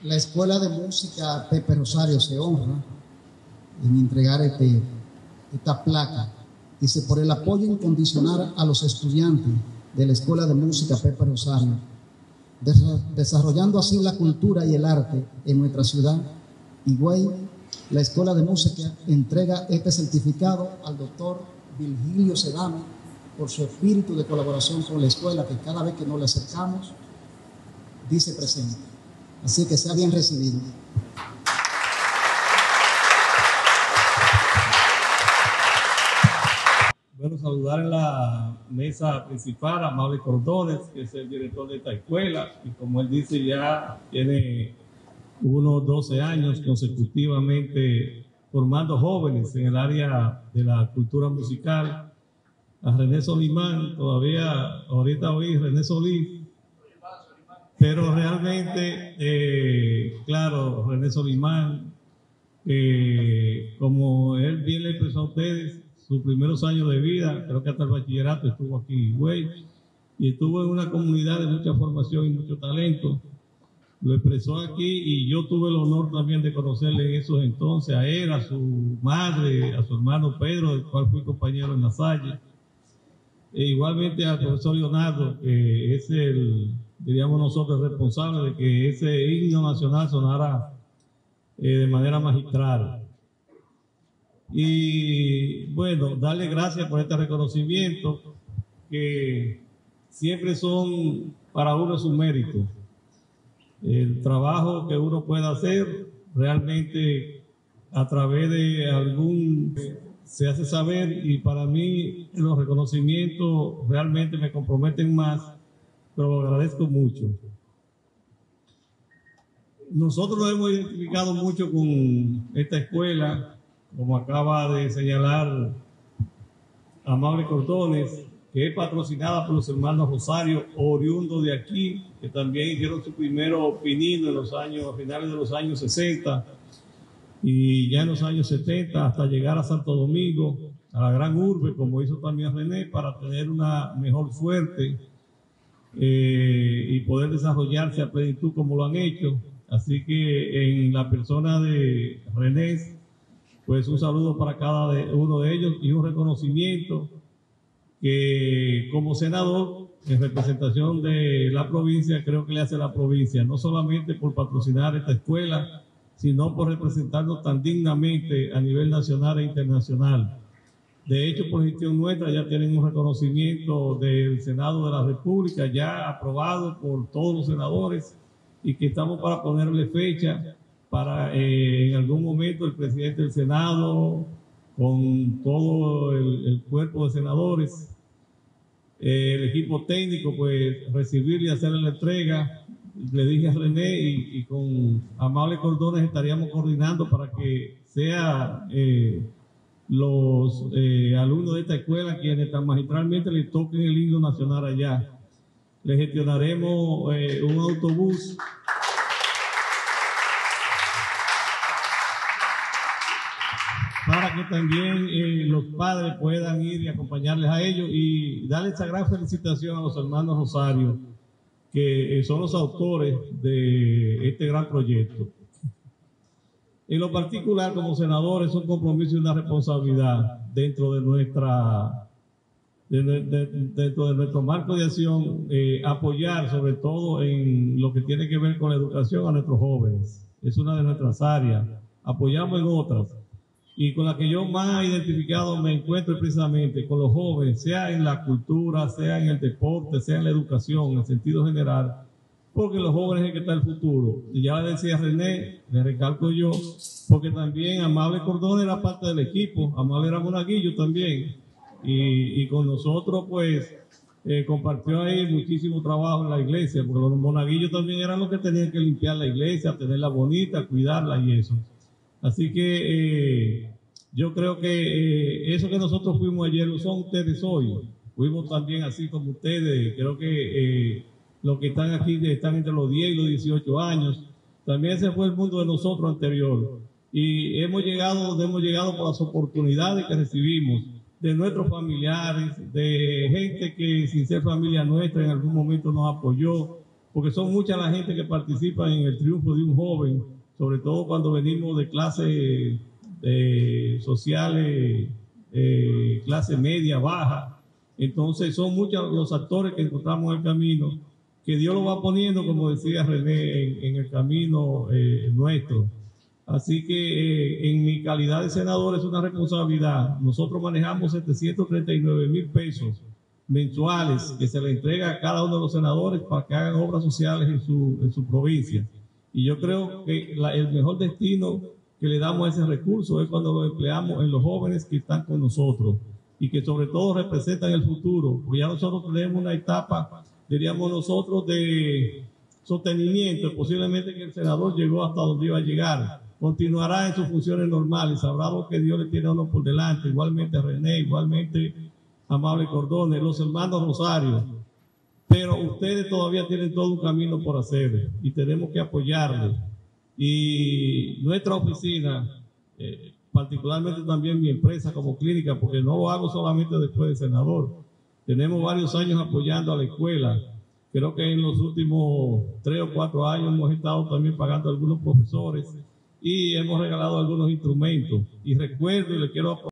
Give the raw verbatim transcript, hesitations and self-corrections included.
La Escuela de Música Pepe Rosario se honra en entregar este, esta placa. Dice, por el apoyo incondicional a los estudiantes de la Escuela de Música Pepe Rosario, desarrollando así la cultura y el arte en nuestra ciudad, Higüey, la Escuela de Música entrega este certificado al doctor Virgilio Sedano por su espíritu de colaboración con la escuela, que cada vez que nos le acercamos, dice presente. Así que sea bien recibido. Bueno, saludar en la mesa principal a Amable Cordones, que es el director de esta escuela, y como él dice, ya tiene unos doce años consecutivamente formando jóvenes en el área de la cultura musical. A René Solimán, todavía, ahorita oí René Solís, pero realmente, eh, claro, René Solimán, eh, como él bien le expresó a ustedes, sus primeros años de vida, creo que hasta el bachillerato estuvo aquí en Higüey, y estuvo en una comunidad de mucha formación y mucho talento. Lo expresó aquí y yo tuve el honor también de conocerle en esos entonces a él, a su madre, a su hermano Pedro, del cual fui compañero en La Salle. E igualmente al profesor Leonardo, que es el, diríamos nosotros, responsable de que ese himno nacional sonara eh, de manera magistral. Y bueno, darle gracias por este reconocimiento, que siempre son para uno su mérito. El trabajo que uno pueda hacer realmente a través de algún se hace saber, y para mí los reconocimientos realmente me comprometen más, pero lo agradezco mucho. Nosotros nos hemos identificado mucho con esta escuela, como acaba de señalar Amable Cordones, que es patrocinada por los hermanos Rosario, oriundos de aquí, que también hicieron su primero pinino en los años, a finales de los años sesenta, y ya en los años setenta, hasta llegar a Santo Domingo, a la gran urbe, como hizo también René, para tener una mejor suerte eh, y poder desarrollarse a plenitud como lo han hecho. Así que en la persona de René, pues un saludo para cada de, uno de ellos, y un reconocimiento que como senador, en representación de la provincia, creo que le hace la provincia, no solamente por patrocinar esta escuela, sino por representarnos tan dignamente a nivel nacional e internacional. De hecho, por gestión nuestra ya tienen un reconocimiento del Senado de la República, ya aprobado por todos los senadores, y que estamos para ponerle fecha para eh, en algún momento el presidente del Senado, con todo el, el cuerpo de senadores, eh, el equipo técnico, pues recibir y hacerle la entrega. Le dije a René, y, y con Amable Cordones estaríamos coordinando para que sea eh, los eh, alumnos de esta escuela quienes tan magistralmente le toquen el himno nacional allá. Le gestionaremos eh, un autobús para que también eh, los padres puedan ir y acompañarles a ellos, y darle esta gran felicitación a los hermanos Rosario, que eh, son los autores de este gran proyecto. En lo particular, como senador, es un compromiso y una responsabilidad dentro de nuestra de, de, de, dentro de nuestro marco de acción, eh, apoyar sobre todo en lo que tiene que ver con la educación a nuestros jóvenes. Es una de nuestras áreas. Apoyamos en otras, y con la que yo más identificado me encuentro precisamente con los jóvenes, sea en la cultura, sea en el deporte, sea en la educación, en sentido general, porque los jóvenes es el que está el futuro. Y ya le decía René, le recalco yo, porque también Amable Cordones era parte del equipo, Amable era monaguillo también, y, y con nosotros pues eh, compartió ahí muchísimo trabajo en la iglesia, porque los monaguillos también eran los que tenían que limpiar la iglesia, tenerla bonita, cuidarla y eso. Así que eh, yo creo que eh, eso que nosotros fuimos ayer lo son ustedes hoy. Fuimos también así como ustedes. Creo que eh, los que están aquí están entre los diez y los dieciocho años. También ese fue el mundo de nosotros anterior. Y hemos llegado donde hemos llegado por las oportunidades que recibimos de nuestros familiares, de gente que sin ser familia nuestra en algún momento nos apoyó, porque son mucha la gente que participa en el triunfo de un joven, sobre todo cuando venimos de clases eh, sociales, eh, clase media, baja. Entonces son muchos los actores que encontramos en el camino, que Dios lo va poniendo, como decía René, en, en el camino eh, nuestro. Así que eh, en mi calidad de senador es una responsabilidad. Nosotros manejamos setecientos treinta y nueve mil pesos mensuales que se le entrega a cada uno de los senadores para que hagan obras sociales en su, en su provincia. Y yo creo que la, el mejor destino que le damos a ese recurso es cuando lo empleamos en los jóvenes que están con nosotros y que sobre todo representan el futuro, porque ya nosotros tenemos una etapa, diríamos nosotros, de sostenimiento. Posiblemente que el senador llegó hasta donde iba a llegar, continuará en sus funciones normales, sabrá lo que Dios le tiene a uno por delante, igualmente a René, igualmente a Amable Cordones, los hermanos Rosario, pero ustedes todavía tienen todo un camino por hacer y tenemos que apoyarles. Y nuestra oficina, eh, particularmente también mi empresa como clínica, porque no lo hago solamente después de senador, tenemos varios años apoyando a la escuela. Creo que en los últimos tres o cuatro años hemos estado también pagando a algunos profesores y hemos regalado algunos instrumentos. Y recuerdo y le quiero